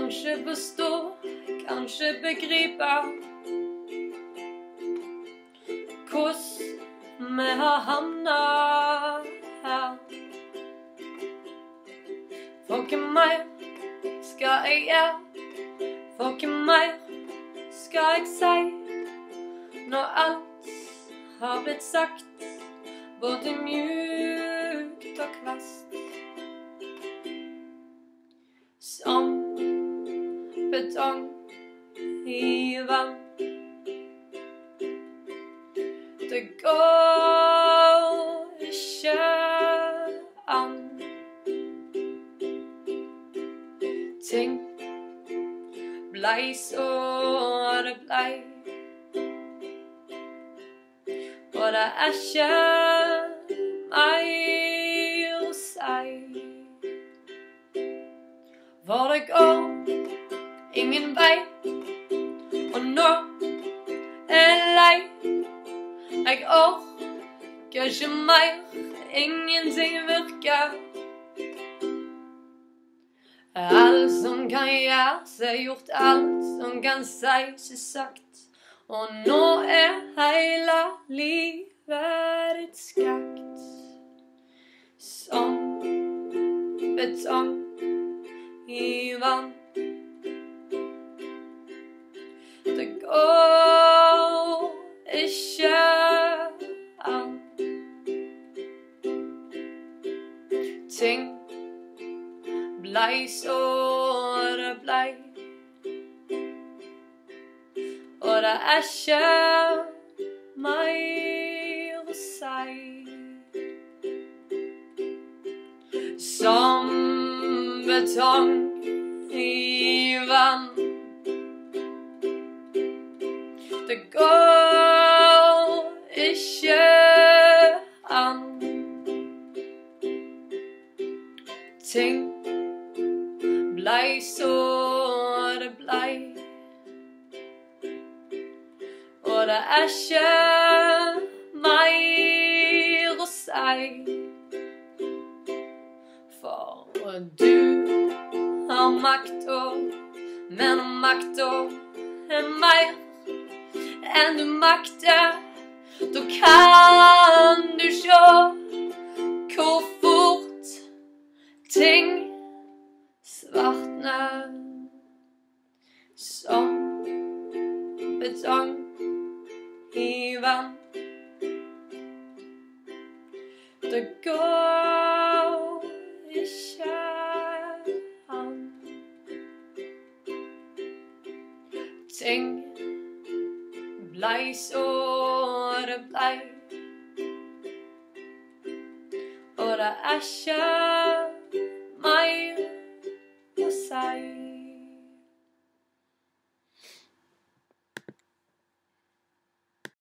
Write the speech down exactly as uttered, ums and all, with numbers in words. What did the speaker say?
Kanskje forstå, kanskje begripe hvordan vi har havnet her. For hva mer skal jeg gjøre? For hva mer skal jeg si? Når alt har blitt sagt, både mjukt og kvast. Som betong i vann. Det går ikke an. Ting blei så det blei, og det er ikke mer å si. For det går ingen vei, og nå er jeg lei. Jeg orker ikke mer, ingenting virker. Alt som kan gjøres er gjort, alt som kan sies er sagt. Og nå er hele livet ditt skakt. Som betong i vann. Det går ikke an. Ting blei så det blei, og det er ikke mer å si. Som betong i vann. Det går ikke an. Ting blei så det blei, og det er ikke mer å si. For du har makta, men makta er mer enn du makter. Da kan du sjå hvor fort ting svartner. Som betong i vann. Det går ikke an. Ting blei så det blei, og det er ikke